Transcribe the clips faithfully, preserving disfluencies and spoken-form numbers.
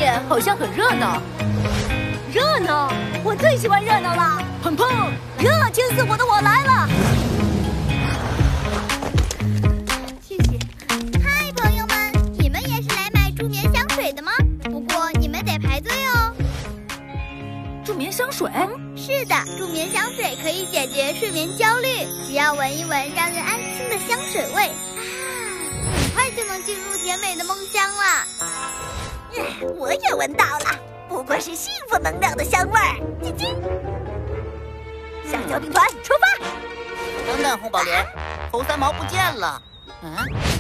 面好像很热闹。 热闹，我最喜欢热闹了。 砰砰， 热情似火的我来了。谢谢。 嗨，朋友们，你们也是来买助眠香水的吗？不过你们得排队哦。 助眠香水？ 是的，助眠香水可以解决睡眠焦虑，只要闻一闻让人安心的香水味，啊，很快就能进入甜美的梦乡了。 嗯，我也闻到了，不过是幸福能量的香味儿。叽叽，香蕉兵团出发！ 等等，红宝莲，头三毛不见了。嗯？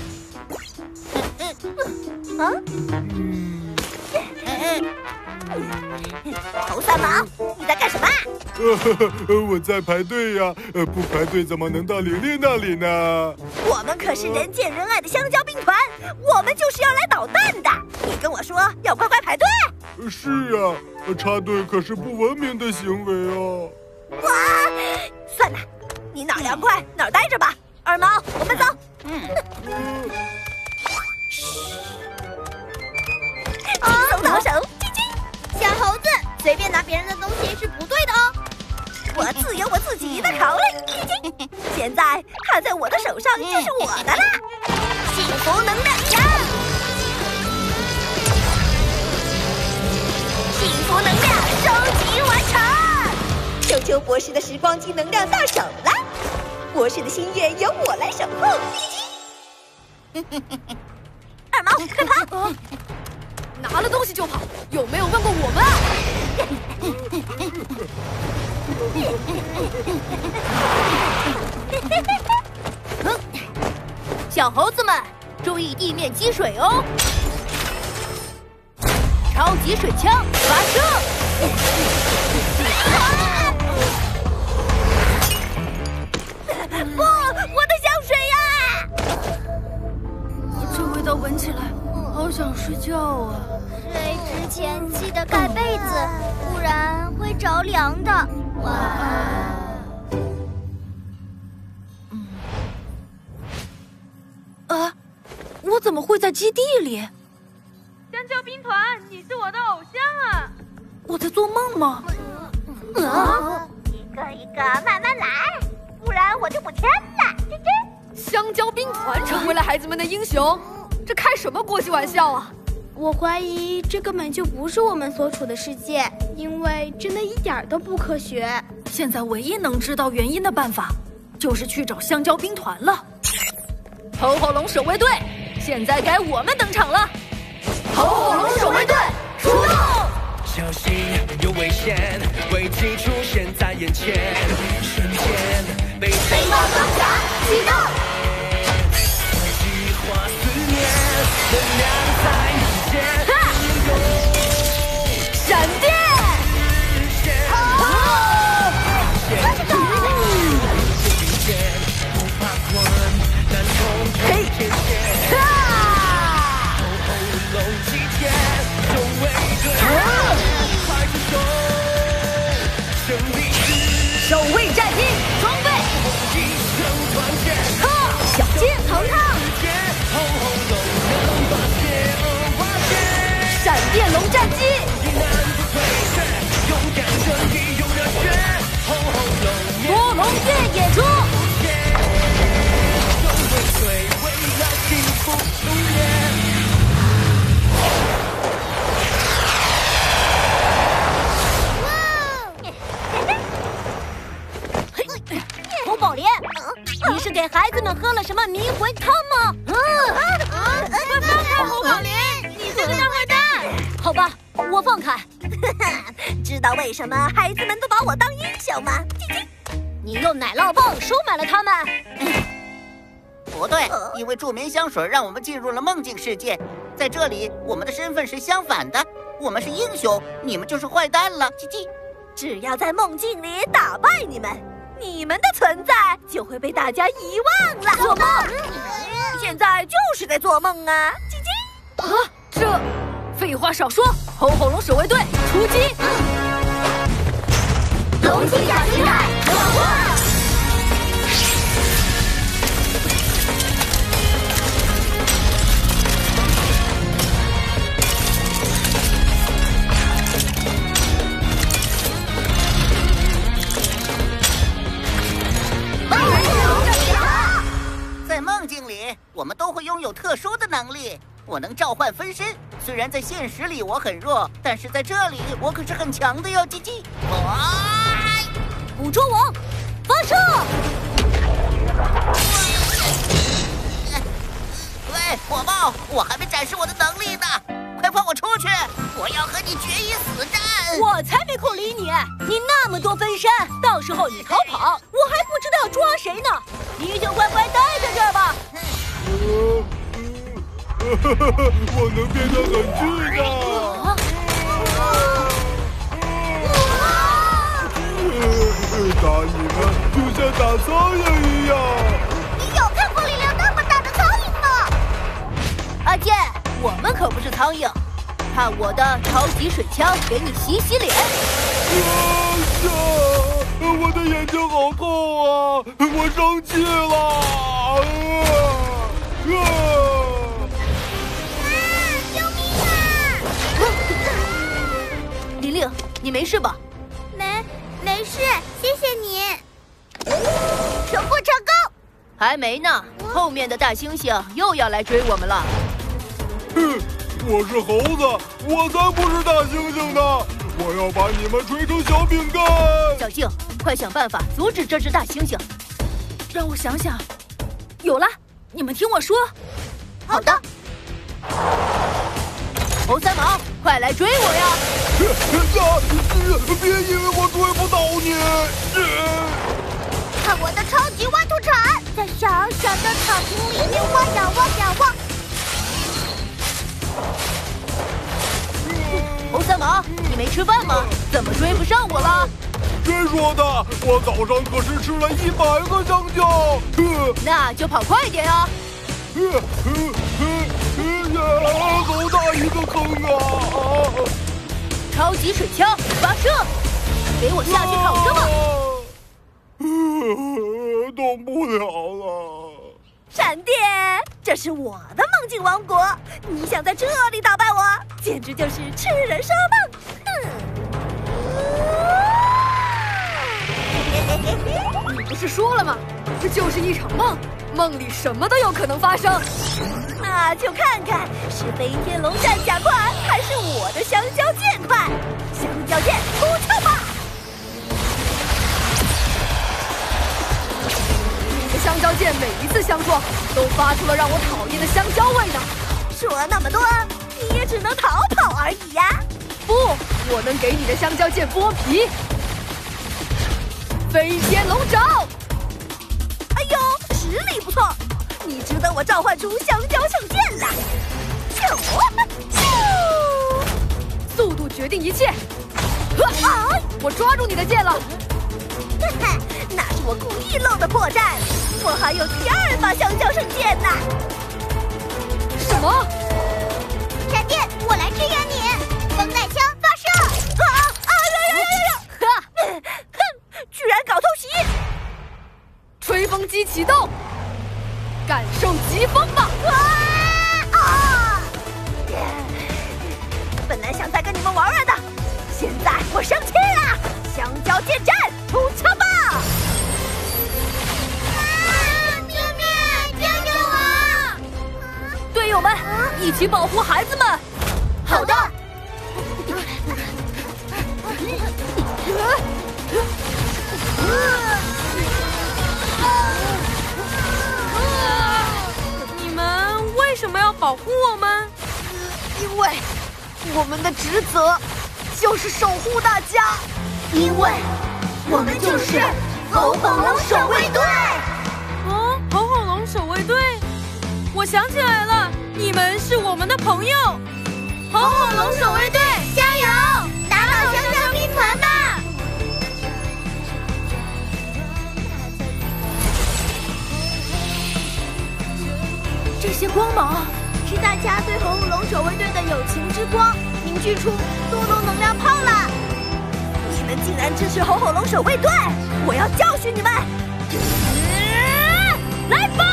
啊？ 嗯。哎哎，头三毛，你在干什么？ 呃，我在排队呀，呃，不排队怎么能到玲玲那里呢？ 我们可是人见人爱的香蕉兵团，我们就是要来捣蛋的。你跟我说要乖乖排队。 是啊，插队可是不文明的行为哦。 哇，算了，你哪儿凉快哪儿待着吧。二毛，我们走。 嗯。 轻松到手，叽叽。 小猴子，随便拿别人的东西是不对的哦。 我自有我自己的考虑，叽叽。现在它在我的手上就是我的啦。幸福能量墙，幸福能量收集完成。 球球博士的时光机能量到手了，博士的心愿由我来守护。叽叽。 二毛，快跑！ 拿了东西就跑，有没有问过我们啊？小猴子们，注意地面积水哦！超级水枪发射！ 不，我的香水呀！ 这味道闻起来好想睡觉啊！ 睡之前记得盖被子，不然会着凉的。晚安。 啊，我怎么会在基地里？ 香蕉兵团，你是我的偶像啊！ 我在做梦吗？ 啊！一个一个慢慢来，不然我就不签了。吱吱。 香蕉兵团成为了孩子们的英雄，这开什么国际玩笑啊！ 我怀疑这根本就不是我们所处的世界，因为真的一点都不科学。 现在唯一能知道原因的办法，就是去找香蕉兵团了。吼吼龙守卫队，现在该我们登场了！吼吼龙守卫队出动！ 小心有危险，危机出现在眼前，瞬间被飞猫装甲启动， 计划思念，能量在一线， 闪电！守卫战衣装备，哈！小金腾腾，闪电龙战机，多龙剑演出。 红宝莲，你是给孩子们喝了什么迷魂汤吗？ 快放开红宝莲，你这个大坏蛋！ 好吧，我放开。知道为什么孩子们都把我当英雄吗？叽叽，你用奶酪棒收买了他们。 不对，因为助眠香水让我们进入了梦境世界，在这里我们的身份是相反的，我们是英雄，你们就是坏蛋了。叽叽， 只要在梦境里打败你们，你们的存在就会被大家遗忘了。做梦，现在就是在做梦啊！叽叽， 啊，这废话少说，吼吼龙守卫队出击！ 龙骑甲形态火化。 里，我们都会拥有特殊的能力。我能召唤分身，虽然在现实里我很弱，但是在这里我可是很强的哟！叽叽，哇！ 捕捉网，发射！ 喂，火爆，我还没展示我的能力呢，快放我出去！我要和你决一死战！ 我才没空理你！你那么多分身，到时候你逃跑，我还不知道要抓谁呢！你就乖乖待在这儿吧。 呃我能变得很巨大。打你们就像打苍蝇一样。 你有看过力量那么大的苍蝇吗？ 阿健，我们可不是苍蝇，看我的超级水枪给你洗洗脸。 啊！我的眼睛好痛啊！我生气了！啊！啊！ 玲玲，你没事吧？ 没，没事，谢谢你。守护成功。 还没呢，后面的大猩猩又要来追我们了。 哼，我是猴子，我才不是大猩猩呢！我要把你们吹成小饼干。 小静，快想办法阻止这只大猩猩。让我想想，有了，你们听我说。 好的。 猴三毛，快来追我呀！ 别以为我追不到你！ 看我的超级挖土铲，在小小的草坪里面挖呀挖呀挖。 猴三毛，你没吃饭吗？怎么追不上我了？ 谁说的？我早上可是吃了一百个香蕉。 那就跑快点啊！ 好大一个坑啊！ 超级水枪发射，给我下去躺着吧！ 动不了了。 闪电，这是我的梦境王国，你想在这里打败我，简直就是痴人说梦！ 你不是说了吗？这就是一场梦，梦里什么都有可能发生。 那就看看是飞天龙战甲快，还是我的香蕉剑快！香蕉剑出鞘吧！ 你的香蕉剑每一次相撞，都发出了让我讨厌的香蕉味呢。 说那么多，你也只能逃跑而已呀！ 不，我能给你的香蕉剑剥皮。飞天龙爪！ 哎呦，实力不错。你值得我召唤出香蕉圣剑来！咻！ 速度决定一切！啊！我抓住你的剑了！ 哈哈，那是我故意漏的破绽。我还有第二把香蕉圣剑呢！ 什么？ 闪电，我来支援你！风带枪发射！ 啊啊呀呀呀呀！哈！哼！居然搞偷袭！ 吹风机启动！感受疾风吧！ 啊啊！本来想再跟你们玩玩的，现在我生气了！香蕉剑战，出枪吧！ 啊！救命！救救我！ 队友们，一起保护孩子们！ 好的。 你们为什么要保护我们？ 因为我们的职责就是守护大家，因为我们就是吼吼龙守卫队。 哦，吼吼龙守卫队，我想起来了，你们是我们的朋友。吼吼龙守卫队， 加油，打倒香蕉兵团吧！ 这些光芒是大家对吼吼龙守卫队的友情之光，凝聚出多多能量炮了。你们竟然支持吼吼龙守卫队，我要教训你们！嗯、来吧！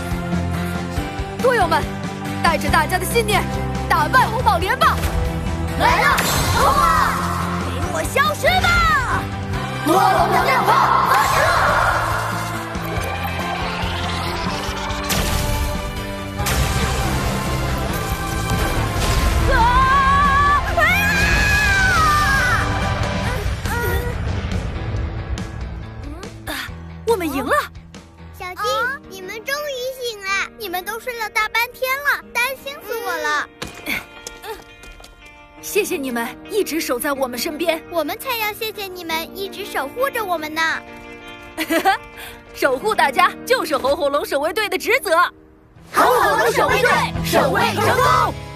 队友们，带着大家的信念，打败红宝莲吧！ 来了！ 哇！给我消失吧！ 多龙能量炮发射！我们赢了！ 小鸡，你们终于醒了！你们都睡了大半天了，担心死我了。 谢谢你们一直守在我们身边， 我们才要谢谢你们一直守护着我们呢。 守护大家就是吼吼龙守卫队的职责。 吼吼龙守卫队，守卫成功！